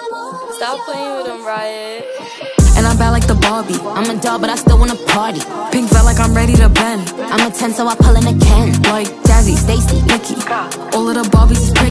Stop playing with him, Riot. And I'm bad like the Barbie. I'm a doll, but I still wanna party. Pink felt like I'm ready to bend. I'm a 10, so I pull in a Ken. Like Jazzy, Stacy, Nikki. All of the Barbies is pretty.